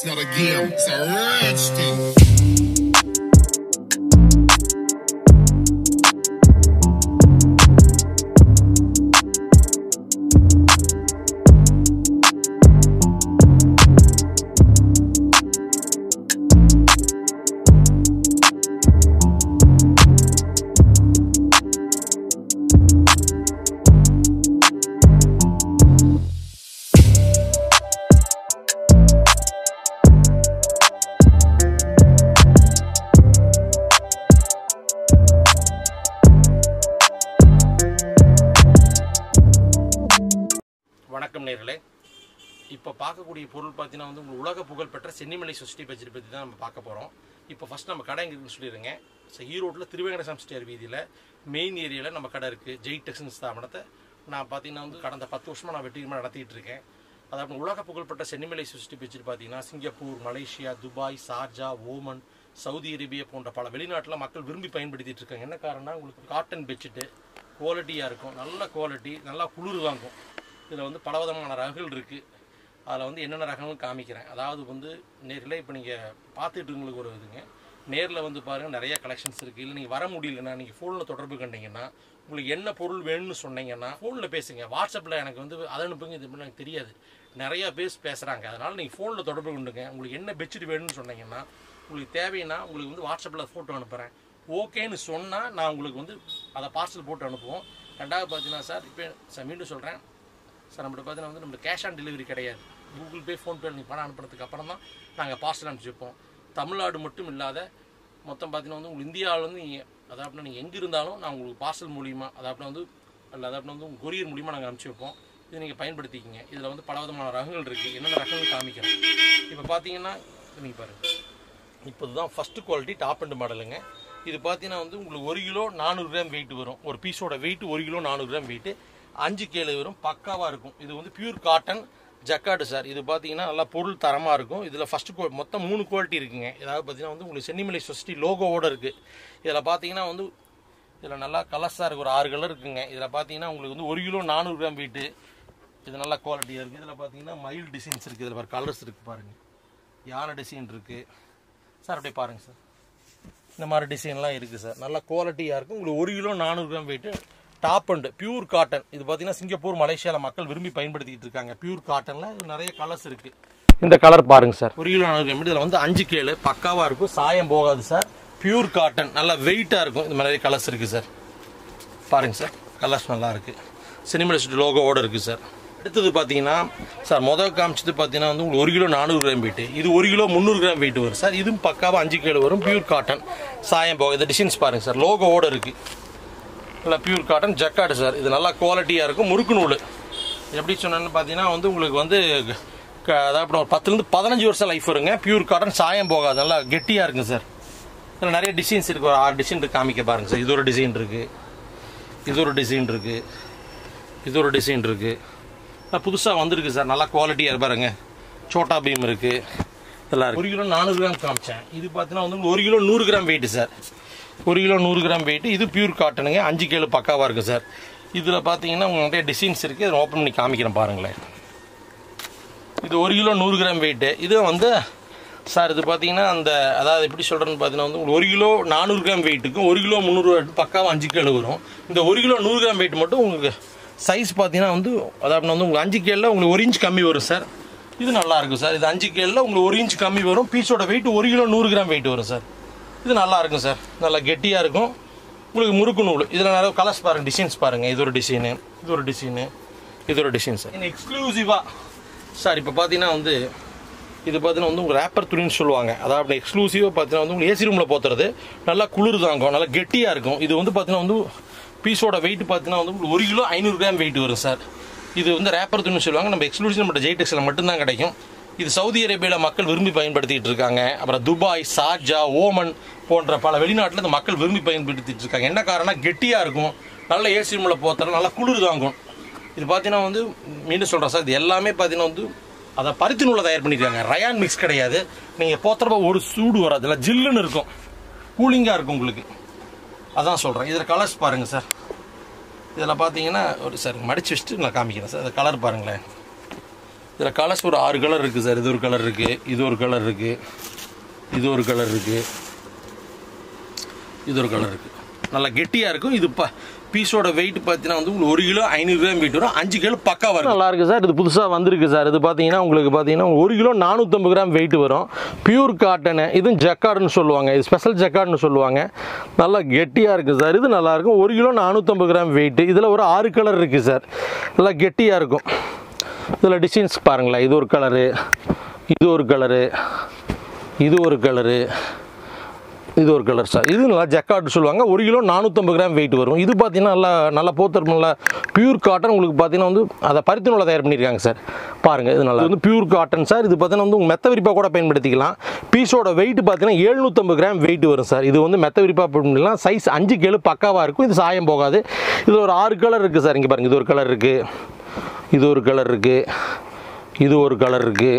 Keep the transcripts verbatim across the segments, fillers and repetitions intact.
not a game, it's a rich thing. வணக்கம் நேயர்களே, இப்போ பார்க்கக்கூடிய பொருள் பார்த்தீங்கன்னா வந்து உங்களுக்கு உலக புகழ்பெற்ற சென்னிமலை சொசைட்டி பட்ஜெட் பற்றி தான் நம்ம பார்க்க போகிறோம். இப்போ ஃபஸ்ட் நம்ம கடை எங்கே இருக்குன்னு சொல்லிடுங்க. ஸோ ஈரோட்டில் திருவேங்கட ஸ்டேர் வீதியில் மெயின் ஏரியாவில் நம்ம கடை இருக்குது. ஜெய் டெக்ஸ் ஸ்தாபனத்தை நான் பார்த்தீங்கன்னா வந்து கடந்த பத்து வருஷமாக நான் வெற்றிகரமாக நடத்திட்டு இருக்கேன். அதாவது உலக புகழ்பெற்ற சென்னிமலை சொசைட்டி பட்ஜெட் பார்த்தீங்கன்னா Singapore, Malaysia, Dubai, Sharjah, Oman, Saudi Arabia போன்ற பல வெளிநாட்டில் மக்கள் விரும்பி பயன்படுத்திட்டு இருக்காங்க. என்ன காரணம்னா உங்களுக்கு காட்டன் பெட்ஷீட்டு குவாலிட்டியாக இருக்கும், நல்ல குவாலிட்டி, நல்லா குளிர் வாங்கும். இதில் வந்து பல விதமான ரகங்கள் இருக்குது. அதில் வந்து என்னென்ன ரகங்கள் காமிக்கிறேன். அதாவது வந்து நேரில் இப்போ நீங்கள் பார்த்துட்டு உங்களுக்கு ஒரு இதுங்க நேரில் வந்து பாருங்கள், நிறைய கலெக்ஷன்ஸ் இருக்குது. இல்லை நீங்கள் வர முடியலன்னா நீங்கள் ஃபோனில் தொடர்பு கண்டிங்கன்னா உங்களுக்கு என்ன பொருள் வேணும்னு சொன்னீங்கன்னா ஃபோனில் பேசுங்க. வாட்ஸ்அப்பில் எனக்கு வந்து அதை அனுப்புங்க, இது எனக்கு தெரியாது, நிறையா பேர் பேசுகிறாங்க. அதனால் நீங்கள் ஃபோனில் தொடர்பு கொண்டுங்க. உங்களுக்கு என்ன பெட்ஷீட் வேணும்னு சொன்னீங்கன்னா உங்களுக்கு தேவைன்னா உங்களுக்கு வந்து வாட்ஸ்அப்பில் ஃபோட்டோ அனுப்புகிறேன். ஓகேன்னு சொன்னால் நான் உங்களுக்கு வந்து அதை பார்சல் போட்டு அனுப்புவோம். ரெண்டாவது பார்த்தீங்கன்னா சார், இப்போ சார் மீண்டும் சொல்கிறேன் சார், நம்மகிட்ட பார்த்தீங்கன்னா வந்து நம்மளுக்கு கேஷ் ஆன் டெலிவரி கிடையாது. கூகுள் பே, ஃபோன்பே நீங்கள் பணம் அனுப்புறதுக்கு அப்புறம் தான் நாங்கள் பார்சல் அனுப்பிச்சி வைப்போம். தமிழ்நாடு மட்டும் இல்லாத மொத்தம் பார்த்தீங்கன்னா வந்து உங்களுக்கு இந்தியாவில் வந்து நீங்கள் அதாவது நீங்கள் எங்கே இருந்தாலும் நான் உங்களுக்கு பார்சல் மூலிமா அதாவது வந்து இல்லை அதாவது வந்து உங்கள் கொரியர் மூலிமா நாங்கள் அனுப்பிச்சி வைப்போம். இது நீங்கள் பயன்படுத்திக்கிங்க. இதில் வந்து பல விதமான ரகங்கள் இருக்குது. என்னென்ன ரகங்கள் காமிக்கிறேன். இப்போ பார்த்தீங்கன்னா நீங்கள் பாருங்கள், இப்போ இதுதான் ஃபஸ்ட்டு குவாலிட்டி டாப் அண்ட் மாடலுங்க. இது பார்த்தீங்கன்னா வந்து உங்களுக்கு ஒரு கிலோ நானூறு கிராம் வெயிட் வரும். ஒரு பீஸோட வெயிட் ஒரு கிலோ நானூறு கிராம் வெயிட்டு, அஞ்சு கேளு வரும், பக்காவாக இருக்கும். இது வந்து பியூர் காட்டன் ஜக்காடு சார். இது பார்த்தீங்கன்னா நல்லா பொருள் தரமாக இருக்கும். இதில் ஃபஸ்ட்டு மொத்தம் மூணு குவாலிட்டி இருக்குங்க. ஏதாவது பார்த்தீங்கன்னா வந்து உங்களுக்கு சென்னிமலை சொசைட்டி லோகோவோடு இருக்குது. இதில் பார்த்தீங்கன்னா வந்து இதில் நல்லா கலர்ஸாக இருக்குது, ஒரு ஆறு கலர் இருக்குங்க. இதில் பார்த்தீங்கன்னா உங்களுக்கு வந்து ஒரு கிலோ நானூறு கிராம் வெயிட்டு, இது நல்லா குவாலிட்டியாக இருக்குது. இதில் பார்த்தீங்கன்னா மயில் டிசைன்ஸ் இருக்குது. இதில் பாரு கலர்ஸ் இருக்குது பாருங்கள், யானை டிசைன் இருக்குது சார். அப்படியே பாருங்கள் சார், இந்த மாதிரி டிசைன்லாம் இருக்குது சார். நல்லா குவாலிட்டியாக இருக்கும். உங்களுக்கு ஒரு கிலோ நானூறு gram weight, top and pure cotton. இது பார்த்தீங்கன்னா சிங்கப்பூர், மலேசியாவில் மக்கள் விரும்பி பயன்படுத்திட்டு இருக்காங்க. பியூர் காட்டனில் நிறைய கலர்ஸ் இருக்குது. இந்த கலர் பாருங்கள் சார், ஒரு கிலோ நானூறு கிராம். இதில் வந்து அஞ்சு கேளு பக்காவாக இருக்கும், சாயம் போகாது சார். பியூர் காட்டன், நல்லா வெயிட்டாக இருக்கும். இந்த மாதிரி கலர்ஸ் இருக்குது சார். பாருங்கள் சார், கலர்ஸ் நல்லா இருக்குது. சென்னிமலை சொசைட்டி லோகோவோடு இருக்குது சார். அடுத்தது பார்த்தீங்கன்னா சார், மொதல் காமிச்சது பார்த்தீங்கன்னா வந்து உங்களுக்கு ஒரு கிலோ நானூறு கிராம் வெயிட்டு, இது ஒரு கிலோ முந்நூறு கிராம் வெயிட் வரும் சார். இதுவும் பக்காவாக அஞ்சு கேளு வரும், பியூர் காட்டன், சாயம் போக. இந்த டிசைன்ஸ் பாருங்கள் சார், லோகோவோடு இருக்குது. நல்லா பியூர் காட்டன் ஜக்காடு சார். இது நல்லா குவாலிட்டியாக இருக்கும். முறுக்கு நூல் எப்படி சொன்னேன்னு பார்த்தீங்கன்னா வந்து உங்களுக்கு வந்து அதாவது ஒரு பத்துலேருந்து பதினஞ்சு வருஷம் லைஃப் வருங்க. பியூர் காட்டன், சாயம் போகாது, நல்லா கெட்டியாக இருக்குங்க சார். இதில் நிறைய டிசைன்ஸ் இருக்குது, ஒரு ஆறு டிசைன் இருக்குது, காமிக்க பாருங்கள் சார். இது ஒரு டிசைன் இருக்குது, இது ஒரு டிசைன் இருக்குது, இது ஒரு டிசைன் இருக்குது. புதுசாக வந்துருக்கு சார், நல்லா குவாலிட்டியாக பாருங்க. சோட்டா பீம் இருக்குது, இதெல்லாம் ஒரு கிலோ நானூறு கிராம் காமிச்சேன். இது பார்த்தீங்கன்னா வந்து ஒரு கிலோ நூறு கிராம் வெயிட்டு சார். ஒரு கிலோ நூறு கிராம் வெயிட்டு, இது பியூர் காட்டனுங்க, அஞ்சு கேளு பக்காவாக இருக்குது சார். இதில் பார்த்தீங்கன்னா உங்களுக்கு நிறைய டிசைன்ஸ் இருக்குது. இதை ஓப்பன் பண்ணி காமிக்கிறேன் பாருங்களேன். இது ஒரு கிலோ நூறு கிராம் வெயிட்டு. இது வந்து சார் இது பார்த்தீங்கன்னா அந்த அதாவது எப்படி சொல்கிறேன்னு பார்த்தீங்கன்னா வந்து உங்களுக்கு ஒரு கிலோ நானூறு கிராம் வெயிட்டுக்கும் ஒரு கிலோ முந்நூறு பக்காவாக அஞ்சு கேளு வரும். இந்த ஒரு கிலோ நூறு கிராம் வெயிட் மட்டும் உங்களுக்கு சைஸ் பார்த்தீங்கன்னா வந்து அதாவது வந்து உங்களுக்கு அஞ்சு கேளில் உங்களுக்கு ஒரு இன்ச் கம்மி வரும் சார். இது நல்லா இருக்கும் சார். இது அஞ்சு கேளில் உங்களுக்கு ஒரு இன்ச் கம்மி வரும். பீஸோட வெயிட் ஒரு கிலோ நூறு கிராம் வெயிட் வரும் சார். இது நல்லா இருக்கும் சார், நல்லா கெட்டியாக இருக்கும். உங்களுக்கு முறுக்கு நூல். இதில் நிறைய கலர்ஸ் பாருங்கள், டிசைன்ஸ் பாருங்கள். இது ஒரு டிசைனு, இது ஒரு டிசைனு, இது ஒரு டிசைன் சார். இன்னும் எக்ஸ்க்ளூசிவாக சார் இப்போ பார்த்தீங்கன்னா வந்து இது பார்த்தீங்கன்னா வந்து உங்கள் ரேப்பர் துணின்னு சொல்லுவாங்க. அதாவது எக்ஸ்க்ளூசிவாக பார்த்தீங்கன்னா வந்து உங்களுக்கு ஏசி ரூமில் போத்துறது, நல்லா குளிர் தாங்கும், நல்லா கெட்டியாக இருக்கும். இது வந்து பார்த்தீங்கன்னா வந்து பீஸோட வெயிட் பார்த்தீங்கன்னா வந்து ஒரு கிலோ ஐநூறு கிராம் வெயிட் வரும் சார். இது வந்து ரேப்பர் துணின்னு சொல்லுவாங்க. நம்ம எக்ஸ்க்ளூசிவ் நம்ம ஜெய் டெக்ஸில் மட்டும்தான் கிடைக்கும். இது சவுதி அரேபியாவில் மக்கள் விரும்பி பயன்படுத்திட்டு இருக்காங்க. அப்புறம் துபாய், சார்ஜா, ஓமன் போன்ற பல வெளிநாட்டில் இந்த மக்கள் விரும்பி பயன்படுத்திட்டு இருக்காங்க. என்ன காரணம், கெட்டியாக இருக்கும், நல்ல ஏசி ரூமில் போத்துற, நல்லா குளிர் தாங்கும். இது பார்த்தீங்கன்னா வந்து மீண்டும் சொல்கிறேன் சார், இது எல்லாமே பார்த்தீங்கன்னா வந்து அதை பருத்தி நூலை தயார் பண்ணியிருக்காங்க. ரயான் மிக்ஸ் கிடையாது. நீங்கள் போத்துறப்ப ஒரு சூடு வராது, இல்லை ஜில்லுன்னு இருக்கும், கூலிங்காக இருக்கும் உங்களுக்கு. அதான் சொல்கிறேன். இதில் கலர்ஸ் பாருங்கள் சார். இதில் பார்த்தீங்கன்னா ஒரு சார் மடிச்சு வச்சுட்டு நான் காமிக்கிறேன் சார். இந்த கலர் பாருங்களேன், இதில் கலர்ஸ் ஒரு ஆறு கலர் இருக்குது சார். இது ஒரு கலர் இருக்குது, இது ஒரு கலர் இருக்குது, இது ஒரு கலர் இருக்குது, இது ஒரு கலர் இருக்குது. நல்லா கெட்டியாக இருக்கும். இது ப பீஸோட வெயிட் பார்த்தீங்கன்னா வந்து உங்களுக்கு ஒரு கிலோ ஐநூறு கிராம் வெயிட் வரும். அஞ்சு கிலோ பக்காவாக இருக்கும். நல்லா இருக்குது சார். இது புதுசாக வந்திருக்கு சார். இது பார்த்தீங்கன்னா உங்களுக்கு பார்த்தீங்கன்னா ஒரு கிலோ நானூற்றம்பது கிராம் வெயிட் வரும். Pure cotton. இதுவும் ஜக்கார்டுன்னு சொல்லுவாங்க. இது ஸ்பெஷல் ஜக்கார்டுன்னு சொல்லுவாங்க. நல்லா கெட்டியாக இருக்குது சார். இது நல்லாயிருக்கும். ஒரு கிலோ நானூற்றம்பது கிராம் வெயிட்டு. இதில் ஒரு ஆறு கலர் இருக்குது சார். நல்லா கெட்டியாக இருக்கும். இதில் டிசைன்ஸ் பாருங்களேன். இது ஒரு கலரு, இது ஒரு கலரு, இது ஒரு கலரு, இது ஒரு கலர் சார். இது நல்லா ஜக்கார்டு சொல்லுவாங்க. ஒரு கிலோ நானூற்றம்பது கிராம் வெயிட் வரும். இது பார்த்தீங்கன்னா நல்லா நல்லா போத்தர் நல்லா பியூர் காட்டன். உங்களுக்கு பார்த்தீங்கன்னா வந்து அதை பருத்தி நூலை தயார் பண்ணியிருக்காங்க சார். பாருங்கள், இது நல்லா வந்து பியூர் காட்டன் சார். இது பார்த்தீங்கன்னா வந்து மெத்த விரிப்பாக கூட பயன்படுத்திக்கலாம். பீஸோட வெயிட் பார்த்தீங்கன்னா எழுநூற்றம்பது கிராம் வெயிட் வரும் சார். இது வந்து மெத்த விரிப்பாக பண்ணிக்கலாம். சைஸ் அஞ்சு கேளு பக்காவாக இருக்கும். இது சாயம் போகாது. இது ஒரு ஆறு கலர் இருக்குது சார். இங்கே பாருங்கள், இது ஒரு கலர் இருக்குது, இது ஒரு கலர் இருக்குது, இது ஒரு கலர் இருக்குது,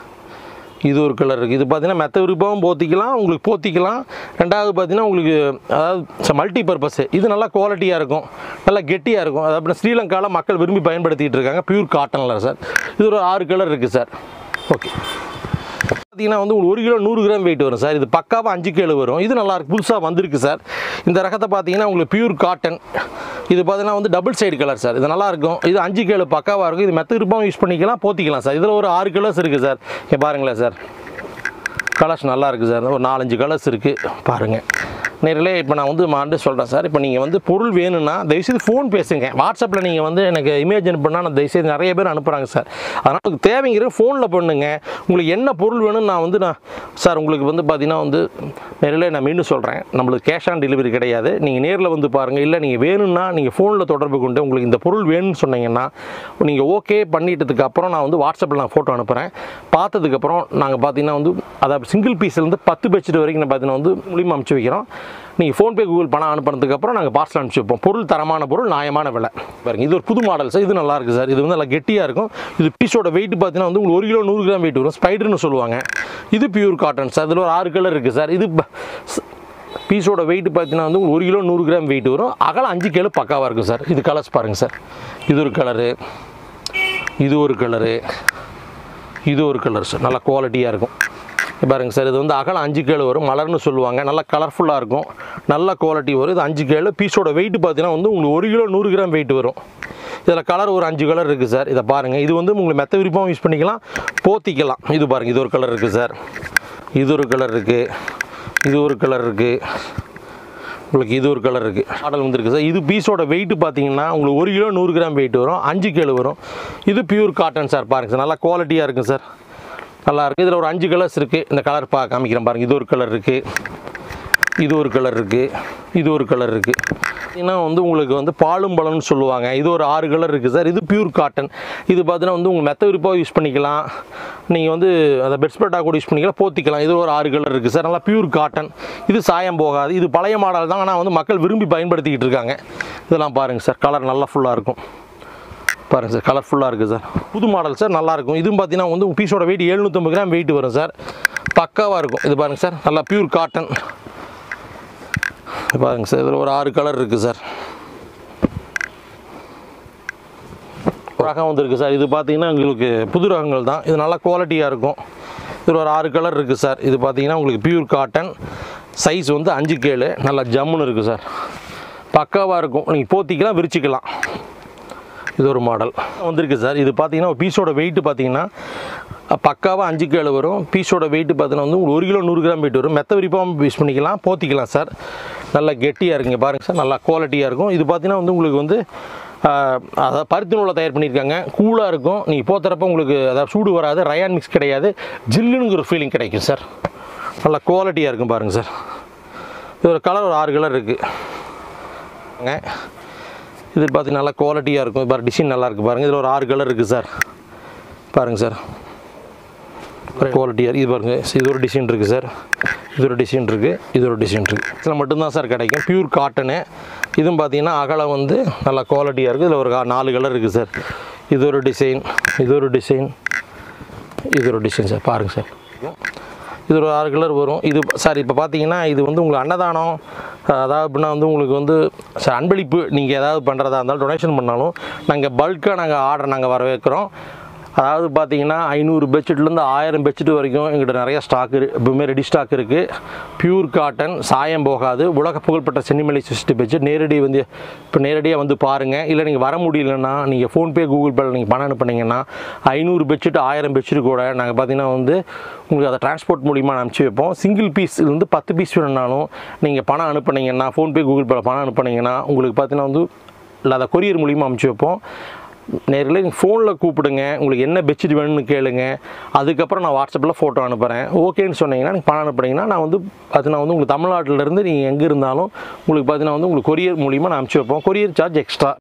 இது ஒரு கலர் இருக்குது. இது பார்த்தீங்கன்னா மெத்த விருப்பம் போத்திக்கலாம், உங்களுக்கு போத்திக்கலாம். ரெண்டாவது பார்த்தீங்கன்னா உங்களுக்கு அதாவது மல்டி பர்பஸ். இது நல்லா குவாலிட்டியாக இருக்கும், நல்லா கெட்டியாக இருக்கும். அது அப்புறம் ஸ்ரீலங்காவில் மக்கள் விரும்பி பயன்படுத்திகிட்டு இருக்காங்க. பியூர் காட்டனில் சார். இது ஒரு ஆறு கலர் இருக்குது சார். ஓகே, பார்த்தீங்கன்னா வந்து உங்களுக்கு ஒரு கிலோ நூறு கிராம் வெயிட் வரும் சார். இது பக்காவாக அஞ்சு கிலோ வரும். இது நல்லா இருக்கு, புதுசாக வந்திருக்கு சார். இந்த ரகத்தை பார்த்தீங்கன்னா உங்களுக்கு பியூர் காட்டன். இது பார்த்தீங்கன்னா வந்து டபுள் சைடு கலர் சார். இது நல்லா இருக்கும். இது அஞ்சு கிலோ பக்காவாக இருக்கும். இது மெத்த விருப்பம் யூஸ் பண்ணிக்கலாம், போத்திக்கலாம் சார். இதில் ஒரு ஆறு கலர்ஸ் இருக்குது சார். இங்கே பாருங்களேன் சார், கலர்ஸ் நல்லா இருக்குது சார். ஒரு நாலஞ்சு கலர்ஸ் இருக்குது பாருங்கள். நேரிலே இப்போ நான் வந்து மாண்டு சொல்கிறேன் சார். இப்போ நீங்கள் வந்து பொருள் வேணும்னா தயவுசெய்து ஃபோன் பேசுங்க. வாட்ஸ்அப்பில் நீங்கள் வந்து எனக்கு இமேஜ் அனுப்புனா நான் தயவுசெய்து நிறைய பேர் அனுப்புகிறாங்க சார். அதனால் உங்களுக்கு தேவைங்கிற ஃபோனில் பண்ணுங்க. உங்களுக்கு என்ன பொருள் வேணும்னு நான் வந்து நான் சார் உங்களுக்கு வந்து பார்த்தீங்கன்னா வந்து நேரிலே நான் மீண்டும் சொல்கிறேன், நம்மளுக்கு கேஷ் ஆன் டெலிவரி கிடையாது. நீங்கள் நேரில் வந்து பாருங்கள். இல்லை நீங்கள் வேணும்னா நீங்கள் ஃபோனில் தொடர்பு கொண்டு உங்களுக்கு இந்த பொருள் வேணும்னு சொன்னீங்கன்னா நீங்கள் ஓகே பண்ணிட்டதுக்கு அப்புறம் நான் வந்து வாட்ஸ்அப்பில் நான் ஃபோட்டோ அனுப்புகிறேன். பார்த்ததுக்கப்புறம் நாங்கள் பார்த்தீங்கன்னா வந்து அதாவது சிங்கிள் பீஸ்லேருந்து பத்து பெட்ஷீட் வரைக்கும் நான் பார்த்தீங்கன்னா வந்து மூலியமாக அனுப்பிச்சி வைக்கிறோம். நீங்கள் ஃபோன்பே கூகுள் பணம் அனுப்புறதுக்கப்புறம் நாங்கள் பார்சல் அனுப்பிச்சி வைப்போம். பொருள் தரமான பொருள், நியாயமான விலை. பாருங்கள், இது ஒரு புது மாடல் சார். இது நல்லா இருக்குது சார். இது வந்து நல்லா கெட்டியாக இருக்கும். இது பீஸோட வெயிட் பார்த்தீங்கன்னா வந்து உங்களுக்கு ஒரு கிலோ நூறு கிராம் வெயிட் வரும். ஸ்பைடர்னு சொல்லுவாங்க. இது பியூர் காட்டன் சார். இதில் ஒரு ஆறு கலர் இருக்குது சார். இது பீஸோட வெயிட் பார்த்தீங்கன்னா வந்து ஒரு கிலோ நூறு கிராம் வெயிட் வரும். அகலம் அஞ்சு கிலோ பக்காவாக இருக்கும் சார். இது கலர்ஸ் பாருங்கள் சார். இது ஒரு கலரு, இது ஒரு கலரு, இது ஒரு கலர் சார். நல்லா குவாலிட்டியாக இருக்கும். பாருங்கள் சார், இது வந்து அகலம் அஞ்சு கேளு வரும். மலர்னு சொல்லுவாங்க. நல்லா கலர்ஃபுல்லாக இருக்கும், நல்ல குவாலிட்டி வரும். இது அஞ்சு கேளு. பீஸோட வெயிட் பார்த்தீங்கன்னா வந்து உங்களுக்கு ஒரு கிலோ நூறு கிராம் வெயிட் வரும். இதில் கலர் ஒரு அஞ்சு கலர் இருக்குது சார். இதை பாருங்கள். இது வந்து உங்களுக்கு மெத்த விருப்பம் யூஸ் பண்ணிக்கலாம், போத்திக்கலாம். இது பாருங்கள், இது ஒரு கலர் இருக்குது சார். இது ஒரு கலர் இருக்குது, இது ஒரு கலர் இருக்குது, உங்களுக்கு இது ஒரு கலர் இருக்குது. மாடல் வந்துருக்கு சார். இது பீஸோட வெயிட் பார்த்தீங்கன்னா உங்களுக்கு ஒரு கிலோ நூறு கிராம் வெயிட் வரும். அஞ்சு கேளு வரும். இது பியூர் காட்டன் சார். பாருங்கள் சார், நல்லா குவாலிட்டியாக இருக்குது சார். நல்லா இருக்குது. இதில் ஒரு அஞ்சு கலர்ஸ் இருக்குது. இந்த கலர் பா காமிக்கிறேன் பாருங்கள். இது ஒரு கலர் இருக்குது, இது ஒரு கலர் இருக்குது, இது ஒரு கலர் இருக்குது. ஏன்னா வந்து உங்களுக்கு வந்து பாலும் பழம்னு சொல்லுவாங்க. இது ஒரு ஆறு கலர் இருக்குது சார். இது பியூர் காட்டன். இது பார்த்தீங்கன்னா வந்து உங்கள் மெத்த விருப்பாக யூஸ் பண்ணிக்கலாம். நீங்கள் வந்து அதை பெட்ஸ்பெட்டாக கூட யூஸ் பண்ணிக்கலாம், போத்திக்கலாம். இது ஒரு ஆறு கலர் இருக்குது சார். நல்லா பியூர் காட்டன். இது சாயம் போகாது. இது பழைய மாடல் தான், ஆனால் வந்து மக்கள் விரும்பி பயன்படுத்திக்கிட்டு இருக்காங்க. இதெல்லாம் பாருங்கள் சார். கலர் நல்லா ஃபுல்லாக இருக்கும். பாருங்கள் சார், கலர்ஃபுல்லாக இருக்குது சார். புது மாடல் சார், நல்லாயிருக்கும். இதுவும் பார்த்தீங்கன்னா வந்து பீஸோட வெயிட் எழுநூற்றம்பது கிராம் வெயிட் வரும் சார். பக்காவாக இருக்கும். இது பாருங்கள் சார், நல்லா பியூர் காட்டன். பாருங்கள் சார், இதில் ஒரு ஆறு கலர் இருக்குது சார். ரகம் வந்துருக்கு சார். இது பார்த்தீங்கன்னா உங்களுக்கு புது ரகங்கள் தான். இது நல்லா குவாலிட்டியாக இருக்கும். இதில் ஒரு ஆறு கலர் இருக்குது சார். இது பார்த்தீங்கன்னா உங்களுக்கு பியூர் காட்டன். சைஸ் வந்து அஞ்சு கேளு. நல்லா ஜம்முன்னு இருக்குது சார். பக்காவாக இருக்கும். நீங்கள் போத்திக்கலாம், விரிச்சிக்கலாம். இது ஒரு மாடல் வந்திருக்கு சார். இது பார்த்தீங்கன்னா பீஸோட வெயிட் பார்த்தீங்கன்னா பக்காவாக அஞ்சு கேளு வரும். பீஸோட வெயிட் பார்த்தீங்கன்னா வந்து ஒரு கிலோ நூறு கிராம் வெயிட் வரும். மெத்த விரிப்பாக யூஸ் பண்ணிக்கலாம், போத்திக்கலாம் சார். நல்லா கெட்டியாக இருக்குங்க பாருங்கள் சார். நல்லா குவாலிட்டியாக இருக்கும். இது பார்த்தீங்கன்னா வந்து உங்களுக்கு வந்து அதாவது பருத்தி நூலை தயார் பண்ணியிருக்காங்க. கூலாக இருக்கும். நீங்கள் போத்துறப்ப உங்களுக்கு அதாவது சூடு வராது. ரயான் மிக்ஸ் கிடையாது. ஜில்லுங்கிற ஒரு ஃபீலிங் கிடைக்கும் சார். நல்லா குவாலிட்டியாக இருக்கும் பாருங்கள் சார். இது ஒரு கலர் ஒரு ஆறு கலர் இருக்குது. இது பார்த்தீங்கன்னா நல்லா குவாலிட்டியாக இருக்கும். பாரு, டிசைன் நல்லா இருக்குது பாருங்கள். இதில் ஒரு ஆறு கலர் இருக்குது சார். பாருங்கள் சார், குவாலிட்டியாக இது பாருங்கள். இது ஒரு டிசைன் இருக்குது சார். இது ஒரு டிசைன் இருக்குது, இது ஒரு டிசைன் இருக்குது. இதில் மட்டும்தான் சார் கிடைக்கும். Pure cotton. இதுவும் பார்த்தீங்கன்னா அகலம் வந்து நல்லா குவாலிட்டியாக இருக்குது. இதில் ஒரு நாலு கலர் இருக்குது சார். இது ஒரு டிசைன், இது ஒரு டிசைன், இது ஒரு டிசைன் சார். பாருங்கள் சார், இது ஒரு ஆறு கலர் வரும். இது சார் இப்போ பார்த்தீங்கன்னா இது வந்து உங்களுக்கு அன்னதானம் அதாவது அப்படின்னா வந்து உங்களுக்கு வந்து சார் அன்பளிப்பு நீங்கள் ஏதாவது பண்ணுறதா இருந்தாலும் டொனேஷன் பண்ணாலும் நாங்கள் பல்காக நாங்கள் ஆர்டர் நாங்கள் வரவேற்கிறோம். அதாவது பார்த்தீங்கன்னா ஐநூறு பெட்ஷீட்லேருந்து ஆயிரம் பெட்ஷீட் வரைக்கும் எங்கிட்ட நிறைய ஸ்டாக் இருக்குது, எப்பவுமே ரெடி ஸ்டாக் இருக்குது. பியூர் காட்டன், சாயம் போகாது, உலக புகழ்பெற்ற சென்னிமலை சிஸ்டி பெட்ஷீட். நேரடி வந்து இப்போ நேரடியாக வந்து பாருங்கள். இல்லை நீங்கள் வர முடியலன்னா நீங்கள் ஃபோன்பே கூகுள் பேல நீங்கள் பணம் அனுப்புனீங்கன்னா ஐநூறு பெட்ஷீட் ஆயிரம் பெட்ஷீட் கூட நாங்கள் பார்த்தீங்கன்னா வந்து உங்களுக்கு அதை டிரான்ஸ்போர்ட் மூலிமா அனுப்பிச்சி வைப்போம். சிங்கிள் பீஸ் இருந்து பத்து பீஸ் வேணும்னாலும் நீங்கள் பணம் அனுப்புனீங்கன்னா ஃபோன்பே கூகுள் பேல பணம் அனுப்புனீங்கன்னா உங்களுக்கு பார்த்தீங்கன்னா வந்து இல்லை அதை கொரியர் மூலிமா அனுப்பிச்சி வைப்போம். நேரில் நீங்கள் ஃபோனில் கூப்பிடுங்க, உங்களுக்கு என்ன பெட்ஷீட் வேணும்னு கேளுங்க. அதுக்கப்புறம் நான் வாட்ஸ்அப்பில் ஃபோட்டோ அனுப்புகிறேன். ஓகேன்னு சொன்னீங்கன்னா நீங்கள் பணம் அனுப்புனீங்கன்னா நான் வந்து பார்த்தீங்கன்னா வந்து உங்களுக்கு தமிழ்நாட்டிலேருந்து நீங்கள் எங்கே இருந்தாலும் உங்களுக்கு பார்த்தீங்கன்னா வந்து உங்களுக்கு கொரியர் மூலிமா நான் அனுப்பிச்சி வைப்போம். Courier charge extra.